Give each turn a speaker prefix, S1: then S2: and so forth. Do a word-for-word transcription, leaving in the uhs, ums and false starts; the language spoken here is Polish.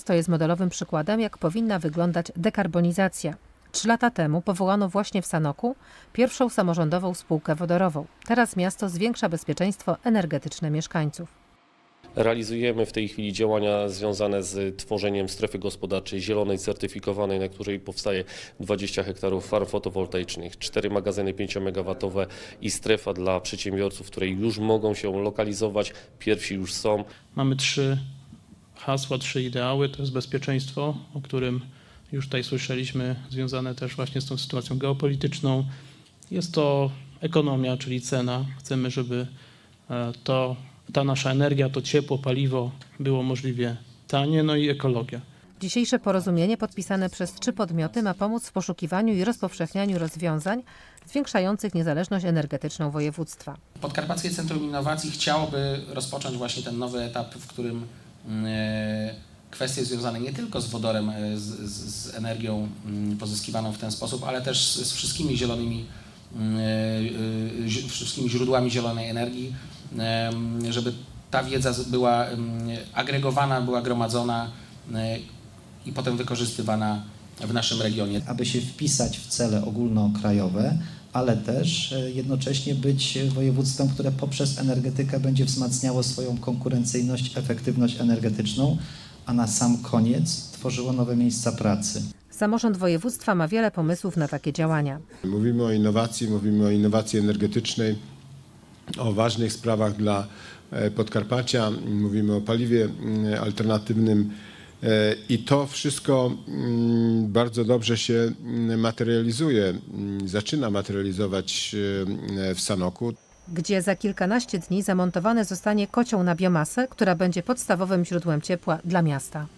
S1: Miasto jest modelowym przykładem, jak powinna wyglądać dekarbonizacja. Trzy lata temu powołano właśnie w Sanoku pierwszą samorządową spółkę wodorową. Teraz miasto zwiększa bezpieczeństwo energetyczne mieszkańców.
S2: Realizujemy w tej chwili działania związane z tworzeniem strefy gospodarczej zielonej, certyfikowanej, na której powstaje dwadzieścia hektarów farm fotowoltaicznych, cztery magazyny pięciomegawatowe i strefa dla przedsiębiorców, w której już mogą się lokalizować. Pierwsi już są.
S3: Mamy trzy hasła, trzy ideały. To jest bezpieczeństwo, o którym już tutaj słyszeliśmy, związane też właśnie z tą sytuacją geopolityczną. Jest to ekonomia, czyli cena. Chcemy, żeby to, ta nasza energia, to ciepło, paliwo było możliwie tanie, no i ekologia.
S1: Dzisiejsze porozumienie podpisane przez trzy podmioty ma pomóc w poszukiwaniu i rozpowszechnianiu rozwiązań zwiększających niezależność energetyczną województwa.
S4: Podkarpackie Centrum Innowacji chciałoby rozpocząć właśnie ten nowy etap, w którym kwestie związane nie tylko z wodorem, z, z energią pozyskiwaną w ten sposób, ale też z wszystkimi zielonymi, wszystkimi źródłami zielonej energii, żeby ta wiedza była agregowana, była gromadzona i potem wykorzystywana w naszym regionie.
S5: Aby się wpisać w cele ogólnokrajowe, ale też jednocześnie być województwem, które poprzez energetykę będzie wzmacniało swoją konkurencyjność, efektywność energetyczną, a na sam koniec tworzyło nowe miejsca pracy.
S1: Samorząd województwa ma wiele pomysłów na takie działania.
S6: Mówimy o innowacji, mówimy o innowacji energetycznej, o ważnych sprawach dla Podkarpacia, mówimy o paliwie alternatywnym i to wszystko bardzo dobrze się materializuje, zaczyna materializować w Sanoku,
S1: gdzie za kilkanaście dni zamontowany zostanie kocioł na biomasę, która będzie podstawowym źródłem ciepła dla miasta.